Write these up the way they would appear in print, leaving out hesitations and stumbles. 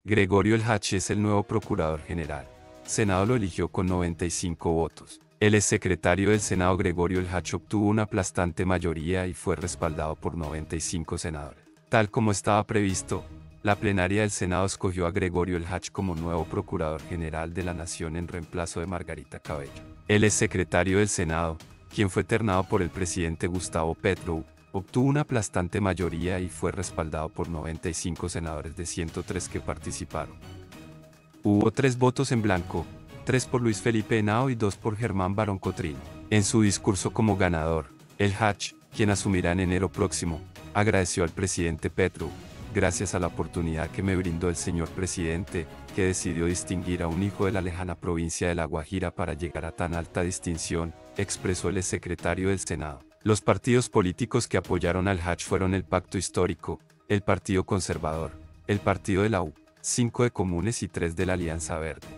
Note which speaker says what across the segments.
Speaker 1: Gregorio El Hach es el nuevo Procurador General. Senado lo eligió con 95 votos. El exsecretario del Senado Gregorio El Hach obtuvo una aplastante mayoría y fue respaldado por 95 senadores. Tal como estaba previsto, la plenaria del Senado escogió a Gregorio El Hach como nuevo Procurador General de la Nación en reemplazo de Margarita Cabello. El exsecretario del Senado, quien fue ternado por el presidente Gustavo Petro, obtuvo una aplastante mayoría y fue respaldado por 95 senadores de 103 que participaron. Hubo 3 votos en blanco, 3 por Luis Felipe Henao y 2 por Germán Barón Cotrino. En su discurso como ganador, El Hach, quien asumirá en enero próximo, agradeció al presidente Petro: gracias a la oportunidad que me brindó el señor presidente, que decidió distinguir a un hijo de la lejana provincia de La Guajira para llegar a tan alta distinción, expresó el exsecretario del Senado. Los partidos políticos que apoyaron al Hach fueron el Pacto Histórico, el Partido Conservador, el Partido de la U, 5 de Comunes y 3 de la Alianza Verde.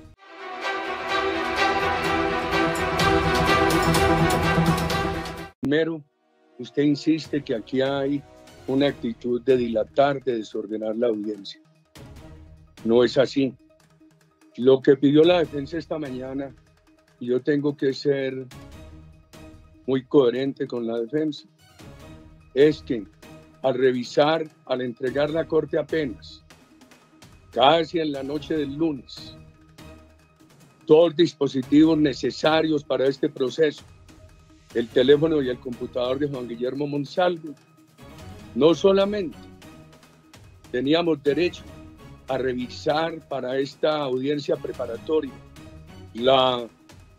Speaker 2: Primero, usted insiste que aquí hay una actitud de dilatar, de desordenar la audiencia. No es así. Lo que pidió la defensa esta mañana, y yo tengo que ser muy coherente con la defensa, es que al entregar la corte apenas, casi en la noche del lunes, todos los dispositivos necesarios para este proceso, el teléfono y el computador de Juan Guillermo Monsalvo, no solamente teníamos derecho a revisar para esta audiencia preparatoria la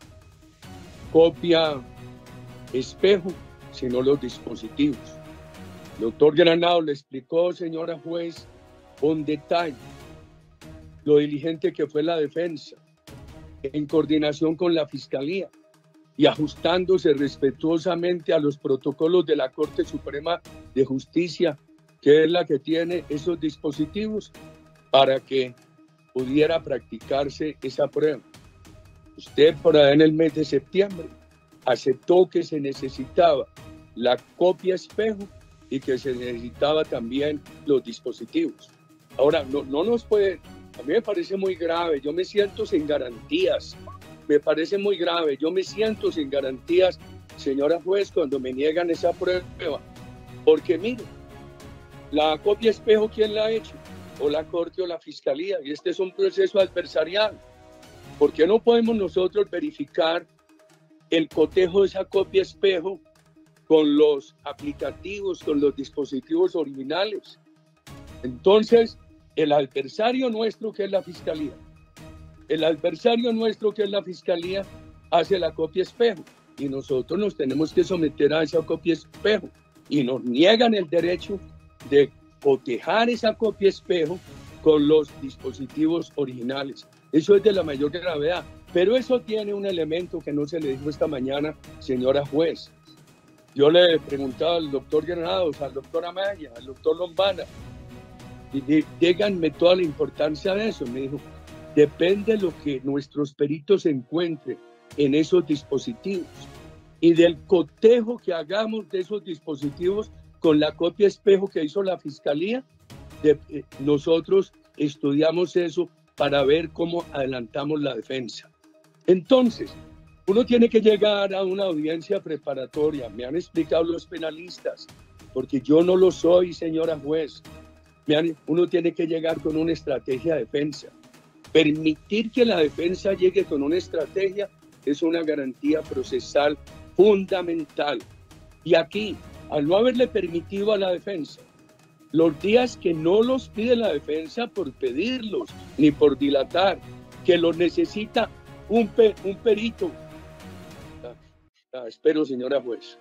Speaker 2: copia espejo, sino los dispositivos. El doctor Granado le explicó, señora juez, con detalle lo diligente que fue la defensa, en coordinación con la Fiscalía y ajustándose respetuosamente a los protocolos de la Corte Suprema de Justicia, que es la que tiene esos dispositivos para que pudiera practicarse esa prueba. Usted por ahí en el mes de septiembre aceptó que se necesitaba la copia espejo y que se necesitaba también los dispositivos. Ahora, no nos puede, a mí me parece muy grave, yo me siento sin garantías, me parece muy grave, yo me siento sin garantías, señora juez, cuando me niegan esa prueba, porque mire, la copia espejo, ¿quién la ha hecho? O la Corte o la Fiscalía, y este es un proceso adversarial. ¿Por qué no podemos nosotros verificar el cotejo de esa copia espejo con los aplicativos, con los dispositivos originales? Entonces, el adversario nuestro, que es la Fiscalía, hace la copia espejo y nosotros nos tenemos que someter a esa copia espejo y nos niegan el derecho de cotejar esa copia espejo con los dispositivos originales. Eso es de la mayor gravedad, pero eso tiene un elemento que no se le dijo esta mañana, señora juez. Yo le preguntaba al doctor Granados, al doctor Amaya, al doctor Lombana, y díganme toda la importancia de eso. Me dijo, depende de lo que nuestros peritos encuentren en esos dispositivos y del cotejo que hagamos de esos dispositivos con la copia espejo que hizo la Fiscalía. Nosotros estudiamos eso para ver cómo adelantamos la defensa. Entonces, uno tiene que llegar a una audiencia preparatoria. Me han explicado los penalistas, porque yo no lo soy, señora juez. Uno tiene que llegar con una estrategia de defensa. Permitir que la defensa llegue con una estrategia es una garantía procesal fundamental. Y aquí, al no haberle permitido a la defensa los días que no los pide la defensa por pedirlos ni por dilatar, que los necesita un perito. Espero, señora juez.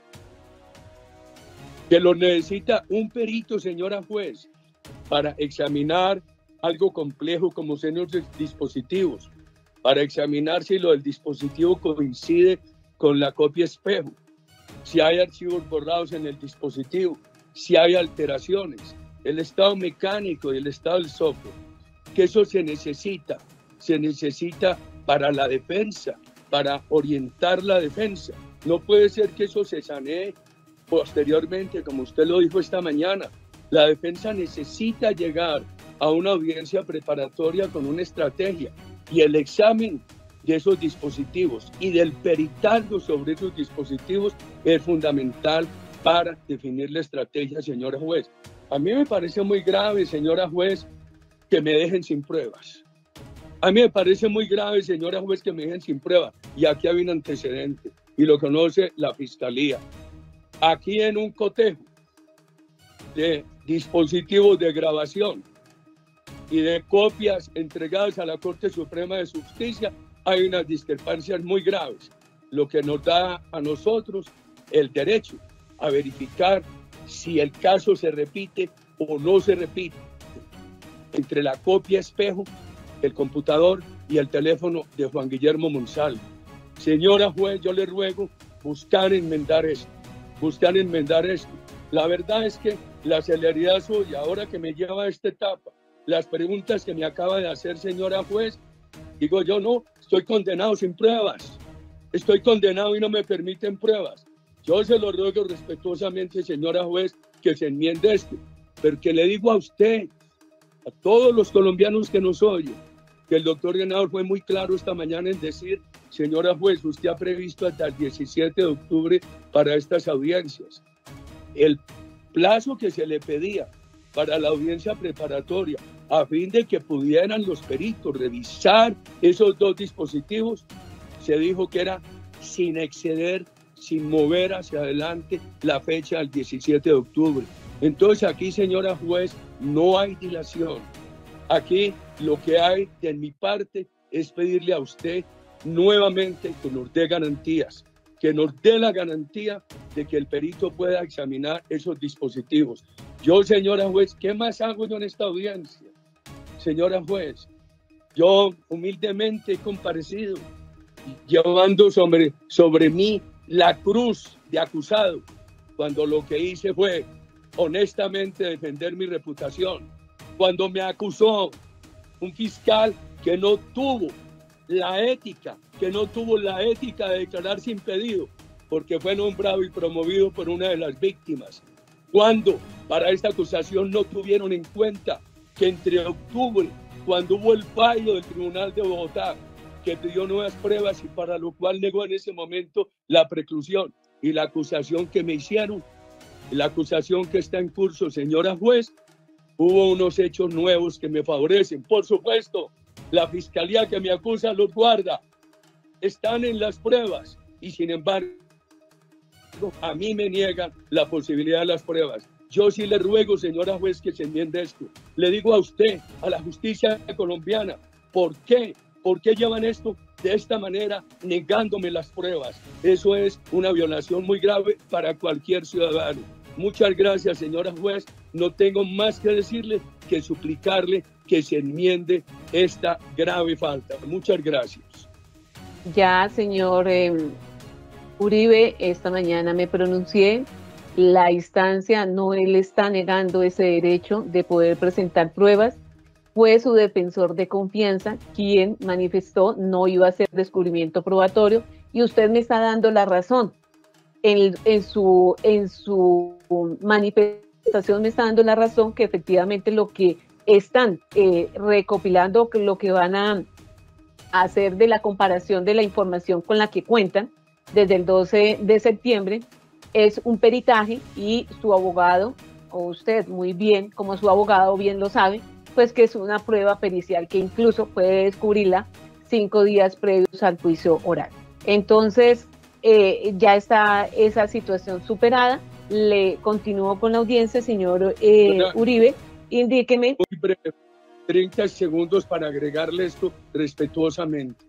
Speaker 2: Que los necesita un perito, señora juez, para examinar algo complejo como son los dispositivos, para examinar si lo del dispositivo coincide con la copia espejo, si hay archivos borrados en el dispositivo, si hay alteraciones, el estado mecánico y el estado del software, que eso se necesita para la defensa, para orientar la defensa. No puede ser que eso se sanee posteriormente, como usted lo dijo esta mañana. La defensa necesita llegar a una audiencia preparatoria con una estrategia, y el examen de esos dispositivos y del peritaje sobre esos dispositivos es fundamental para definir la estrategia, señora juez. A mí me parece muy grave, señora juez, que me dejen sin pruebas. A mí me parece muy grave, señora juez, que me dejen sin pruebas. Y aquí hay un antecedente, y lo conoce la Fiscalía. Aquí en un cotejo de dispositivos de grabación y de copias entregadas a la Corte Suprema de Justicia, hay unas discrepancias muy graves, lo que nos da a nosotros el derecho a verificar si el caso se repite o no se repite entre la copia espejo, el computador y el teléfono de Juan Guillermo Monsalve. Señora juez, yo le ruego buscar enmendar esto, La verdad es que la celeridad suya, ahora que me lleva a esta etapa, las preguntas que me acaba de hacer, señora juez, digo yo, no, estoy condenado sin pruebas, estoy condenado y no me permiten pruebas. Yo se lo ruego respetuosamente, señora juez, que se enmiende esto, porque le digo a usted, a todos los colombianos que nos oyen, que el doctor Granados fue muy claro esta mañana en decir, señora juez, usted ha previsto hasta el 17 de octubre para estas audiencias. El plazo que se le pedía para la audiencia preparatoria, a fin de que pudieran los peritos revisar esos dos dispositivos, se dijo que era sin exceder, sin mover hacia adelante la fecha del 17 de octubre. Entonces aquí, señora juez, no hay dilación. Aquí lo que hay de mi parte es pedirle a usted nuevamente que nos dé garantías, que nos dé la garantía de que el perito pueda examinar esos dispositivos. Yo, señora juez, ¿qué más hago yo en esta audiencia? Señora juez, yo humildemente he comparecido, llevando sobre mí la cruz de acusado, cuando lo que hice fue honestamente defender mi reputación. Cuando me acusó un fiscal que no tuvo la ética, de declararse impedido, porque fue nombrado y promovido por una de las víctimas. Cuando para esta acusación no tuvieron en cuenta que entre octubre, cuando hubo el fallo del Tribunal de Bogotá, que pidió nuevas pruebas y para lo cual negó en ese momento la preclusión, y la acusación que me hicieron, la acusación que está en curso, señora juez, hubo unos hechos nuevos que me favorecen. Por supuesto, la fiscalía que me acusa los guarda, están en las pruebas y sin embargo a mí me niegan la posibilidad de las pruebas. Yo sí le ruego, señora juez, que se enmiende esto. Le digo a usted, a la justicia colombiana, ¿por qué? ¿Por qué llevan esto de esta manera, negándome las pruebas? Eso es una violación muy grave para cualquier ciudadano. Muchas gracias, señora juez. No tengo más que decirle que suplicarle que se enmiende esta grave falta. Muchas gracias.
Speaker 3: Ya, señor Uribe, esta mañana me pronuncié. La instancia no le está negando ese derecho de poder presentar pruebas. Fue su defensor de confianza quien manifestó no iba a hacer descubrimiento probatorio y usted me está dando la razón. En su manifestación me está dando la razón que efectivamente lo que están recopilando, lo que van a hacer de la comparación de la información con la que cuentan desde el 12 de septiembre es un peritaje, y su abogado, o usted muy bien, como su abogado bien lo sabe, pues que es una prueba pericial que incluso puede descubrirla 5 días previos al juicio oral. Entonces, ya está esa situación superada. Le continúo con la audiencia, señor Uribe. Indíqueme.
Speaker 2: Muy breve, 30 segundos para agregarle esto respetuosamente.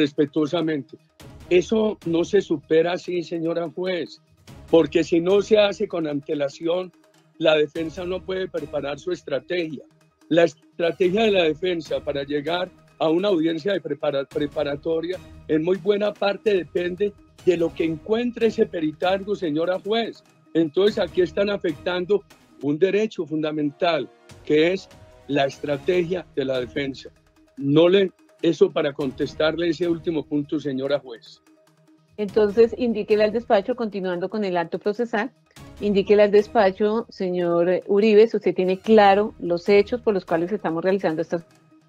Speaker 2: Eso no se supera así, señora juez, porque si no se hace con antelación, la defensa no puede preparar su estrategia. La estrategia de la defensa para llegar a una audiencia de preparatoria en muy buena parte depende de lo que encuentre ese peritaje, señora juez. Entonces aquí están afectando un derecho fundamental, que es la estrategia de la defensa. Eso para contestarle ese último punto, señora juez.
Speaker 3: Entonces, indíquele al despacho, continuando con el acto procesal, indíquele al despacho, señor Uribe, si usted tiene claro los hechos por los cuales estamos realizando estas.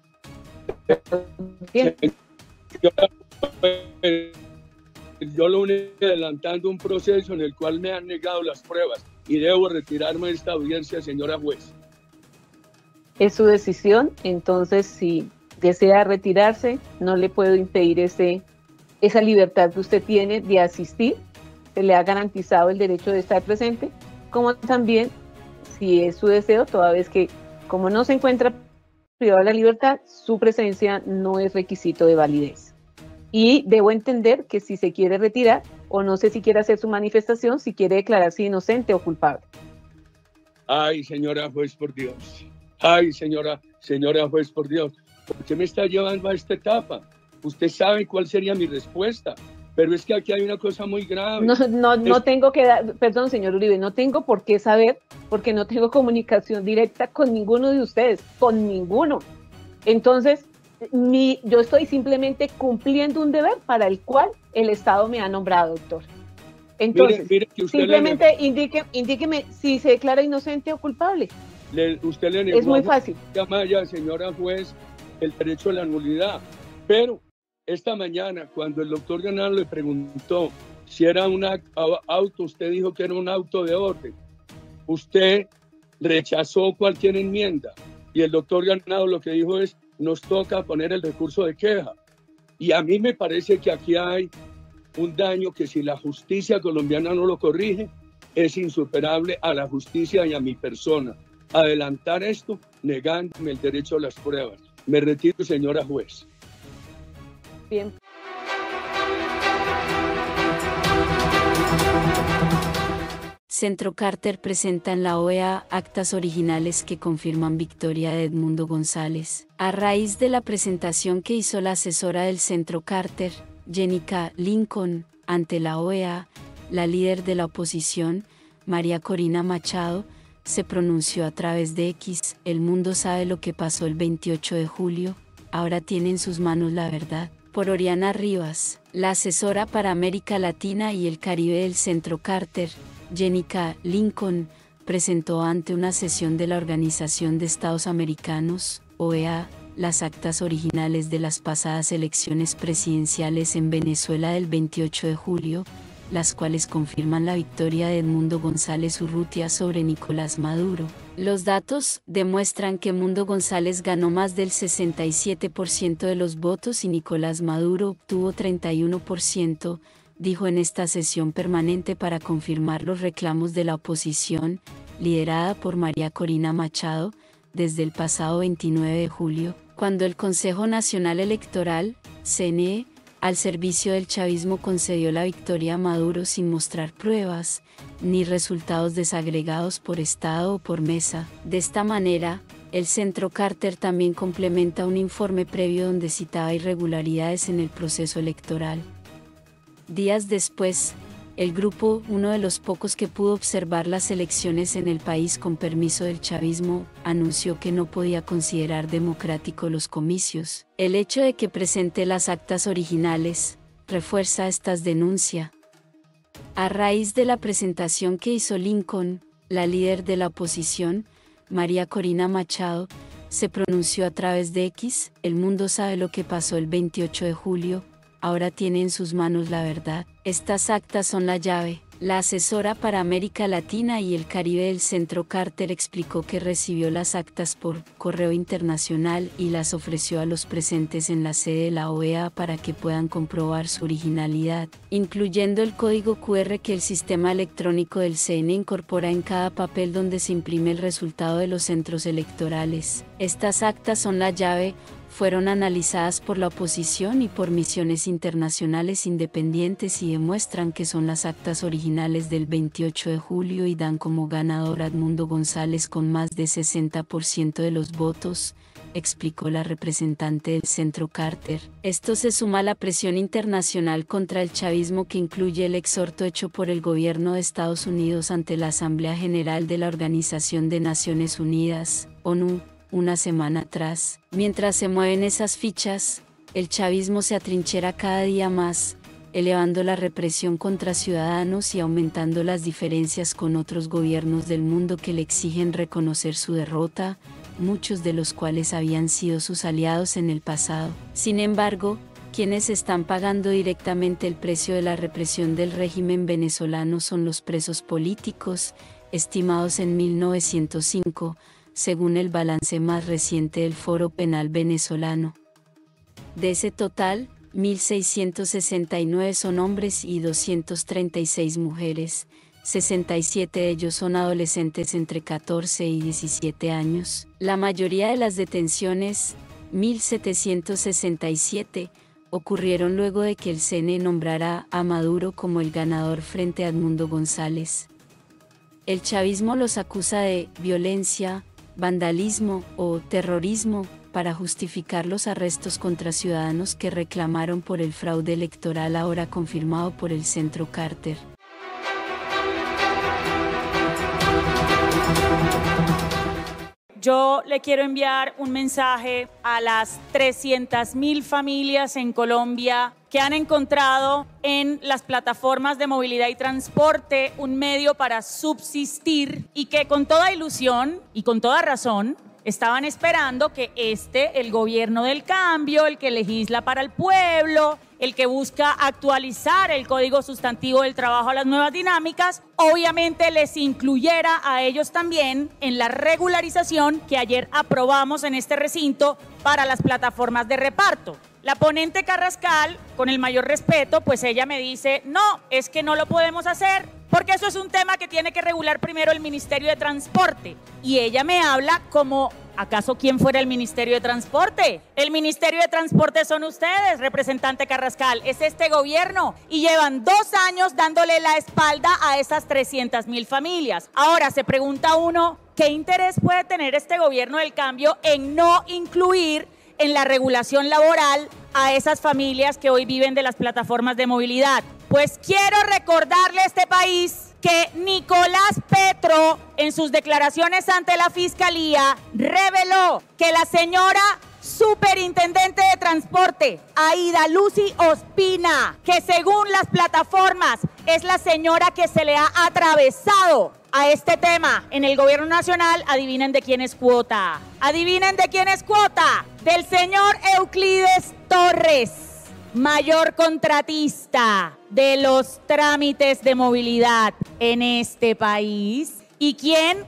Speaker 2: Yo lo único adelantando un proceso en el cual me han negado las pruebas y debo retirarme de esta audiencia, señora juez.
Speaker 3: Es su decisión, entonces si desea retirarse, no le puedo impedir esa libertad que usted tiene de asistir. Se le ha garantizado el derecho de estar presente, como también, si es su deseo, toda vez que como no se encuentra privado de la libertad, su presencia no es requisito de validez. Y debo entender que si se quiere retirar, o no sé si quiere hacer su manifestación, si quiere declararse inocente o culpable.
Speaker 2: Ay, señora juez, por Dios. Ay, señora juez, por Dios. ¿Por qué me está llevando a esta etapa? Usted sabe cuál sería mi respuesta, pero es que aquí hay una cosa muy grave.
Speaker 3: No tengo que dar, perdón, señor Uribe, no tengo por qué saber, porque no tengo comunicación directa con ninguno de ustedes, con ninguno. Entonces, yo estoy simplemente cumpliendo un deber para el cual el Estado me ha nombrado, doctor. Entonces, mire que usted simplemente indíqueme si se declara inocente o culpable.
Speaker 2: Usted le negó,
Speaker 3: es muy fácil.
Speaker 2: Amaya, señora juez, el derecho a la nulidad. Pero esta mañana, cuando el doctor Ganado le preguntó si era un auto, usted dijo que era un auto de orden. Usted rechazó cualquier enmienda y el doctor Ganado lo que dijo es: nos toca poner el recurso de queja. Y a mí me parece que aquí hay un daño que, si la justicia colombiana no lo corrige, es insuperable a la justicia y a mi persona. Adelantar esto negándome el derecho a las pruebas. Me retiro, señora juez.
Speaker 3: Bien.
Speaker 4: Centro Carter presenta en la OEA actas originales que confirman victoria de Edmundo González. A raíz de la presentación que hizo la asesora del Centro Carter, Jenica Lincoln, ante la OEA, la líder de la oposición, María Corina Machado, se pronunció a través de X: el mundo sabe lo que pasó el 28 de julio, ahora tiene en sus manos la verdad. Por Oriana Rivas, la asesora para América Latina y el Caribe del Centro Carter, Jenica Lincoln, presentó ante una sesión de la Organización de Estados Americanos, OEA, las actas originales de las pasadas elecciones presidenciales en Venezuela del 28 de julio, las cuales confirman la victoria de Edmundo González Urrutia sobre Nicolás Maduro. Los datos demuestran que Edmundo González ganó más del 67% de los votos y Nicolás Maduro obtuvo 31%, dijo en esta sesión permanente para confirmar los reclamos de la oposición, liderada por María Corina Machado, desde el pasado 29 de julio, cuando el Consejo Nacional Electoral, CNE, al servicio del chavismo concedió la victoria a Maduro sin mostrar pruebas, ni resultados desagregados por estado o por mesa. De esta manera, el Centro Carter también complementa un informe previo donde citaba irregularidades en el proceso electoral. Días después, el grupo, uno de los pocos que pudo observar las elecciones en el país con permiso del chavismo, anunció que no podía considerar democrático los comicios. El hecho de que presente las actas originales refuerza estas denuncias. A raíz de la presentación que hizo Lincoln, la líder de la oposición, María Corina Machado, se pronunció a través de X: el mundo sabe lo que pasó el 28 de julio, ahora tiene en sus manos la verdad. Estas actas son la llave. La asesora para América Latina y el Caribe del Centro Carter explicó que recibió las actas por correo internacional y las ofreció a los presentes en la sede de la OEA para que puedan comprobar su originalidad, incluyendo el código QR que el sistema electrónico del CNE incorpora en cada papel donde se imprime el resultado de los centros electorales. Estas actas son la llave. Fueron analizadas por la oposición y por misiones internacionales independientes y demuestran que son las actas originales del 28 de julio y dan como ganador a Edmundo González con más de 60% de los votos, explicó la representante del Centro Carter. Esto se suma a la presión internacional contra el chavismo que incluye el exhorto hecho por el gobierno de Estados Unidos ante la Asamblea General de la Organización de Naciones Unidas, ONU, una semana atrás. Mientras se mueven esas fichas, el chavismo se atrinchera cada día más. elevando la represión contra ciudadanos y aumentando las diferencias con otros gobiernos del mundo que le exigen reconocer su derrota, muchos de los cuales habían sido sus aliados en el pasado. Sin embargo, quienes están pagando directamente el precio de la represión del régimen venezolano son los presos políticos, estimados en 1905, según el balance más reciente del Foro Penal Venezolano. De ese total, 1.669 son hombres y 236 mujeres, 67 de ellos son adolescentes entre 14 y 17 años. La mayoría de las detenciones, 1.767, ocurrieron luego de que el CNE nombrara a Maduro como el ganador frente a Edmundo González. El chavismo los acusa de violencia, vandalismo o terrorismo para justificar los arrestos contra ciudadanos que reclamaron por el fraude electoral ahora confirmado por el Centro Carter.
Speaker 5: Yo le quiero enviar un mensaje a las 300.000 familias en Colombia que han encontrado en las plataformas de movilidad y transporte un medio para subsistir y que con toda ilusión y con toda razón estaban esperando que el gobierno del cambio, el que legisla para el pueblo, el que busca actualizar el Código Sustantivo del Trabajo a las nuevas dinámicas, obviamente les incluyera a ellos también en la regularización que ayer aprobamos en este recinto para las plataformas de reparto. La ponente Carrascal, con el mayor respeto, pues ella me dice, no, es que no lo podemos hacer, porque eso es un tema que tiene que regular primero el Ministerio de Transporte. Y ella me habla como, ¿acaso quién fuera el Ministerio de Transporte? El Ministerio de Transporte son ustedes, representante Carrascal, es este gobierno. Y llevan 2 años dándole la espalda a esas 300.000 familias. Ahora se pregunta uno, ¿qué interés puede tener este gobierno del cambio en no incluir en la regulación laboral a esas familias que hoy viven de las plataformas de movilidad? Pues quiero recordarle a este país que Nicolás Petro, en sus declaraciones ante la Fiscalía, reveló que la señora superintendente de transporte, Aida Lucy Ospina, que según las plataformas es la señora que se le ha atravesado a este tema en el gobierno nacional, adivinen de quién es cuota. Adivinen de quién es cuota. Del señor Euclides Torres, mayor contratista de los trámites de movilidad en este país, y quien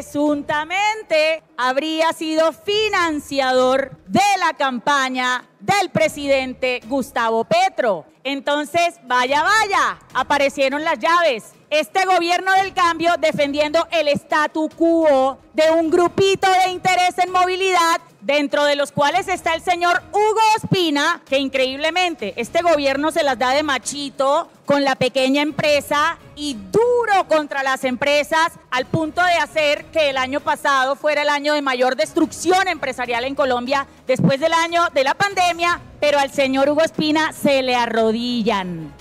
Speaker 5: presuntamente habría sido financiador de la campaña del presidente Gustavo Petro. Entonces, vaya, aparecieron las llaves. Este gobierno del cambio defendiendo el statu quo de un grupito de interés en movilidad, dentro de los cuales está el señor Hugo Ospina, que increíblemente este gobierno se las da de machito con la pequeña empresa y duro contra las empresas, al punto de hacer que el año pasado fuera el año de mayor destrucción empresarial en Colombia después del año de la pandemia, pero al señor Hugo Ospina se le arrodillan,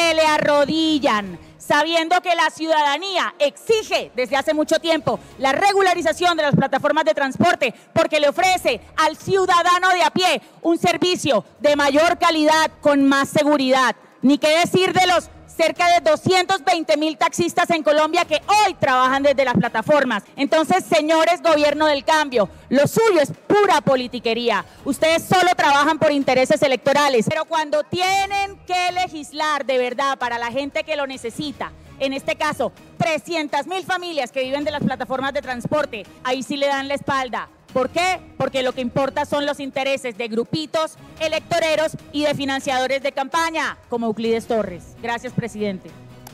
Speaker 5: sabiendo que la ciudadanía exige desde hace mucho tiempo la regularización de las plataformas de transporte porque le ofrece al ciudadano de a pie un servicio de mayor calidad con más seguridad. Ni qué decir de los cerca de 220.000 taxistas en Colombia que hoy trabajan desde las plataformas. Entonces, señores gobierno del cambio, lo suyo es pura politiquería. Ustedes solo trabajan por intereses electorales, pero cuando tienen que legislar de verdad para la gente que lo necesita, en este caso, 300.000 familias que viven de las plataformas de transporte, ahí sí le dan la espalda. ¿Por qué? Porque lo que importa son los intereses de grupitos electoreros y de financiadores de campaña, como Euclides Torres. Gracias, presidente.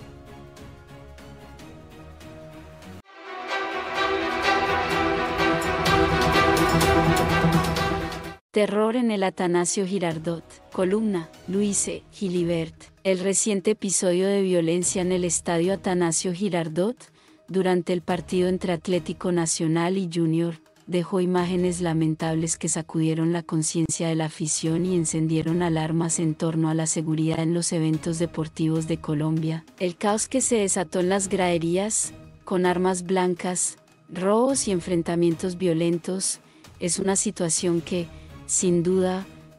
Speaker 4: Terror en el Atanasio Girardot. Columna, Luise Gilibert. El reciente episodio de violencia en el estadio Atanasio Girardot, durante el partido entre Atlético Nacional y Junior, dejó imágenes lamentables que sacudieron la conciencia de la afición y encendieron alarmas en torno a la seguridad en los eventos deportivos de Colombia. El caos que se desató en las graderías, con armas blancas, robos y enfrentamientos violentos, es una situación que, sin duda,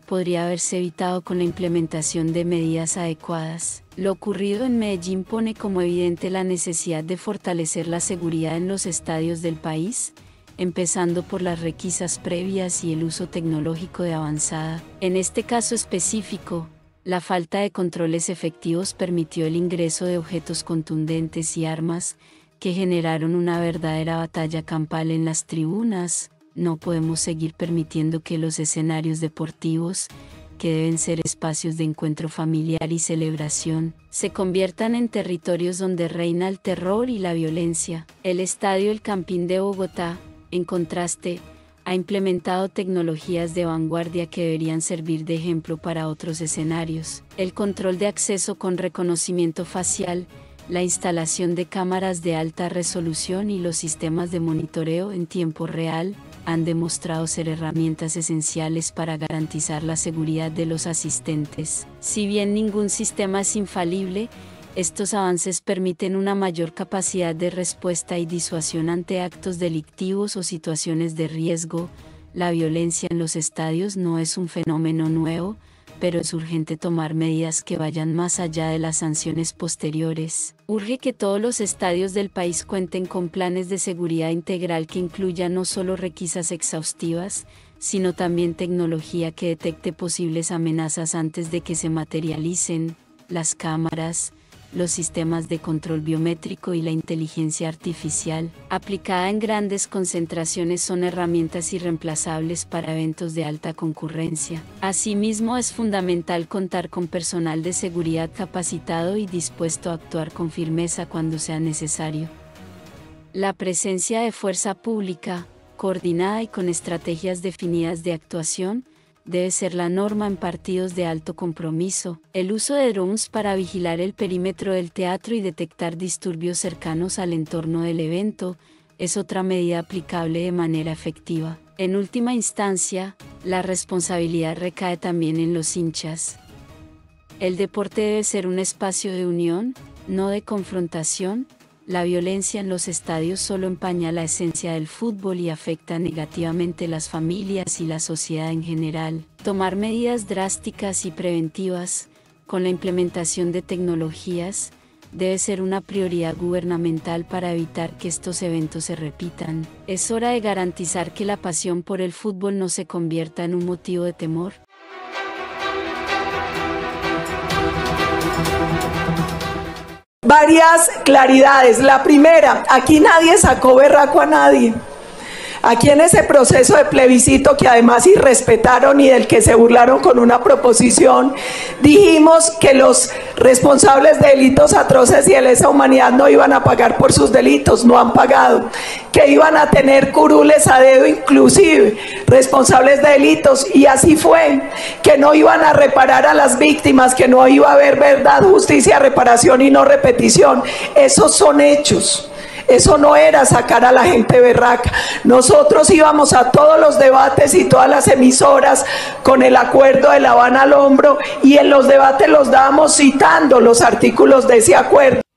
Speaker 4: podría haberse evitado con la implementación de medidas adecuadas. Lo ocurrido en Medellín pone como evidente la necesidad de fortalecer la seguridad en los estadios del país, empezando por las requisas previas y el uso tecnológico de avanzada. En este caso específico, la falta de controles efectivos permitió el ingreso de objetos contundentes y armas que generaron una verdadera batalla campal en las tribunas. No podemos seguir permitiendo que los escenarios deportivos, que deben ser espacios de encuentro familiar y celebración, se conviertan en territorios donde reina el terror y la violencia. El Estadio El Campín de Bogotá, en contraste, ha implementado tecnologías de vanguardia que deberían servir de ejemplo para otros escenarios. El control de acceso con reconocimiento facial, la instalación de cámaras de alta resolución y los sistemas de monitoreo en tiempo real han demostrado ser herramientas esenciales para garantizar la seguridad de los asistentes. Si bien ningún sistema es infalible, estos avances permiten una mayor capacidad de respuesta y disuasión ante actos delictivos o situaciones de riesgo. La violencia en los estadios no es un fenómeno nuevo, pero es urgente tomar medidas que vayan más allá de las sanciones posteriores. Urge que todos los estadios del país cuenten con planes de seguridad integral que incluyan no solo requisas exhaustivas, sino también tecnología que detecte posibles amenazas antes de que se materialicen. Las cámaras, los sistemas de control biométrico y la inteligencia artificial, aplicada en grandes concentraciones, son herramientas irreemplazables para eventos de alta concurrencia. Asimismo, es fundamental contar con personal de seguridad capacitado y dispuesto a actuar con firmeza cuando sea necesario. La presencia de fuerza pública, coordinada y con estrategias definidas de actuación, debe ser la norma en partidos de alto compromiso. El uso de drones para vigilar el perímetro del teatro y detectar disturbios cercanos al entorno del evento es otra medida aplicable de manera efectiva. En última instancia, la responsabilidad recae también en los hinchas. El deporte debe ser un espacio de unión, no de confrontación. La violencia en los estadios solo empaña la esencia del fútbol y afecta negativamente las familias y la sociedad en general. Tomar medidas drásticas y preventivas, con la implementación de tecnologías, debe ser una prioridad gubernamental para evitar que estos eventos se repitan. Es hora de garantizar que la pasión por el fútbol no se convierta en un motivo de temor.
Speaker 6: Varias claridades. La primera, aquí nadie sacó berraco a nadie. Aquí en ese proceso de plebiscito, que además irrespetaron y del que se burlaron con una proposición, dijimos que los responsables de delitos atroces y de lesa humanidad no iban a pagar por sus delitos, no han pagado, que iban a tener curules a dedo inclusive, responsables de delitos, y así fue, que no iban a reparar a las víctimas, que no iba a haber verdad, justicia, reparación y no repetición. Esos son hechos. Eso no era sacar a la gente berraca. Nosotros íbamos a todos los debates y todas las emisoras con el acuerdo de La Habana al hombro, y en los debates los dábamos citando los artículos de ese acuerdo.